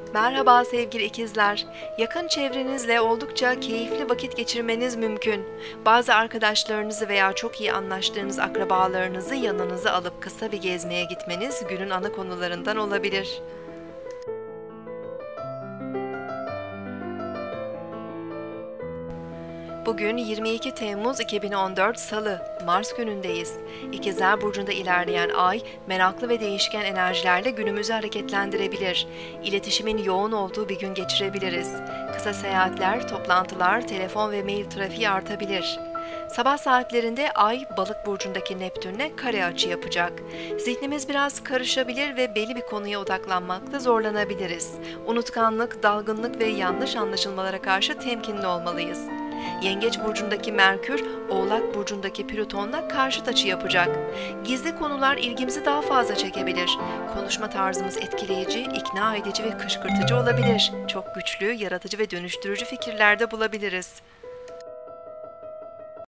Merhaba sevgili ikizler. Yakın çevrenizle oldukça keyifli vakit geçirmeniz mümkün. Bazı arkadaşlarınızı veya çok iyi anlaştığınız akrabalarınızı yanınıza alıp kısa bir gezmeye gitmeniz günün ana konularından olabilir. Bugün 22 Temmuz 2014 Salı, Mars günündeyiz. İkizler Burcu'nda ilerleyen ay, meraklı ve değişken enerjilerle günümüzü hareketlendirebilir. İletişimin yoğun olduğu bir gün geçirebiliriz. Kısa seyahatler, toplantılar, telefon ve mail trafiği artabilir. Sabah saatlerinde Ay, Balık burcundaki Neptün'le kare açı yapacak. Zihnimiz biraz karışabilir ve belli bir konuya odaklanmakta zorlanabiliriz. Unutkanlık, dalgınlık ve yanlış anlaşılmalara karşı temkinli olmalıyız. Yengeç burcundaki Merkür, Oğlak burcundaki Plüton'la karşıt açı yapacak. Gizli konular ilgimizi daha fazla çekebilir. Konuşma tarzımız etkileyici, ikna edici ve kışkırtıcı olabilir. Çok güçlü, yaratıcı ve dönüştürücü fikirlerde bulabiliriz.